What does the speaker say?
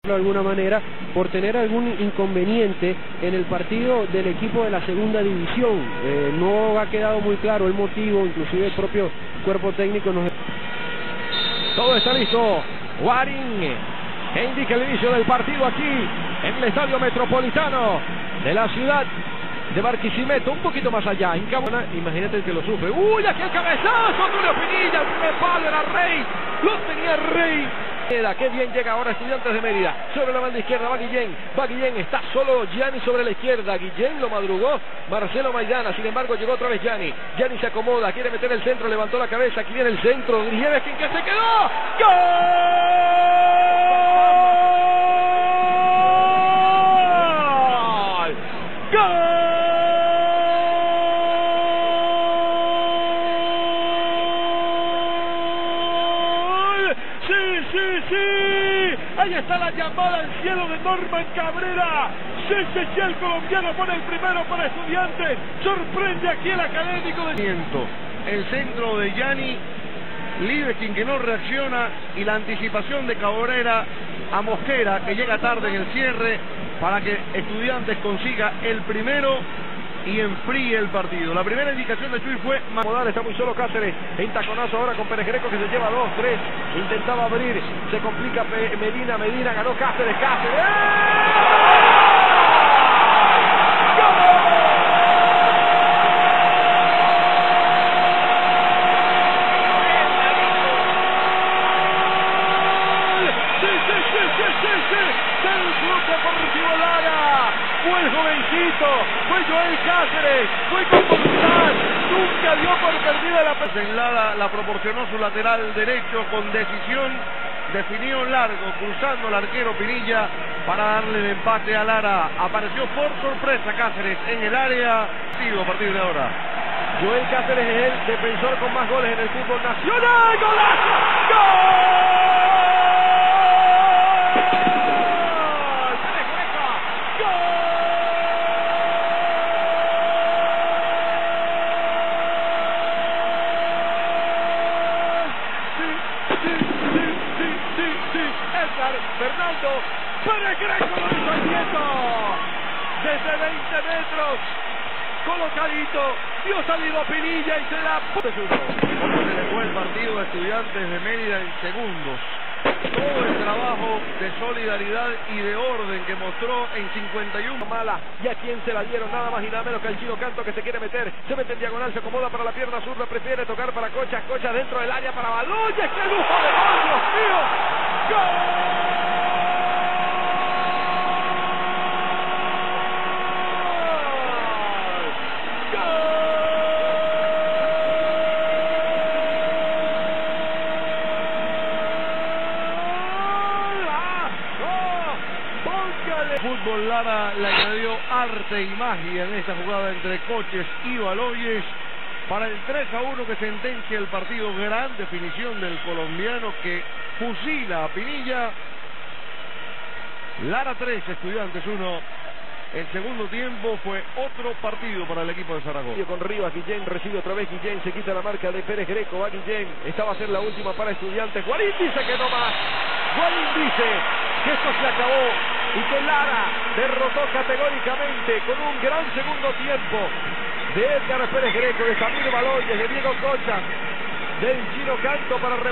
de alguna manera por tener algún inconveniente en el partido del equipo de la segunda división. No ha quedado muy claro el motivo, inclusive el propio cuerpo técnico nos... Todo está listo. Guarín, que indica el inicio del partido aquí en el Estadio Metropolitano de la ciudad de Barquisimeto, un poquito más allá, en Cabo. Imagínate el que lo sufre. ¡Uy, aquí el cabezazo! Tulio Pinilla, el primer palo era Rey. Lo tenía Rey. Qué bien llega ahora Estudiantes de Mérida. Sobre la banda izquierda va Guillén, está solo Gianni sobre la izquierda. Guillén lo madrugó Marcelo Maidana, sin embargo llegó otra vez Gianni se acomoda, quiere meter el centro, levantó la cabeza, aquí viene el centro, Nieves que se quedó. ¡Gol! ¡Gol! ¡Sí! Ahí está la llamada al cielo de Norman Cabrera. Sí, el colombiano pone el primero para Estudiantes. Sorprende aquí el académico de... El centro de Gianni, Libeskind que no reacciona y la anticipación de Cabrera a Mosquera que llega tarde en el cierre para que Estudiantes consiga el primero y enfríe el partido. La primera indicación de Chuy fue... Está muy solo Cáceres, en taconazo ahora con Pérez Greco que se lleva 2-3, intentaba abrir, se complica Medina, ganó Cáceres. Del Club Deportivo Lara, fue el jovencito, fue Joel Cáceres, fue con voluntad, nunca dio por perdida la pelota. En Lara la proporcionó su lateral derecho con decisión, definió largo, cruzando al arquero Pinilla para darle el empate a Lara. Apareció por sorpresa Cáceres en el área, a partir de ahora. Joel Cáceres es el defensor con más goles en el fútbol nacional. ¡Golazo! ¡Gol! Fernando Pérez Greco lo hizo al nieto desde 20 metros, colocadito, dio salido Pinilla y se la puso. Se le fue el partido a Estudiantes de Mérida en segundos. Todo el trabajo de solidaridad y de orden que mostró en 51 mala, y a quien se la dieron nada más y nada menos que el Chino Canto, que se quiere meter, se mete en diagonal, se acomoda para la pierna zurda, prefiere tocar para Cocha dentro del área para Baloyes. ¡Qué lujo de gol, Dios mío! ¡Gol! Fútbol Lara le añadió arte y magia en esta jugada entre Coches y Baloyes para el 3-1 que sentencia el partido. Gran definición del colombiano que fusila a Pinilla. Lara 3, Estudiantes 1. El segundo tiempo fue otro partido para el equipo de Zaragoza. Con Rivas, Guillén recibe otra vez, Guillén se quita la marca de Pérez Greco, va Guillén, esta va a ser la última para Estudiantes. Guarín dice que no más, Guarín dice que esto se acabó y que Lara derrotó categóricamente con un gran segundo tiempo de Edgar Pérez Greco, de Samir Baloyes, de Diego Cocha, del Chino Canto para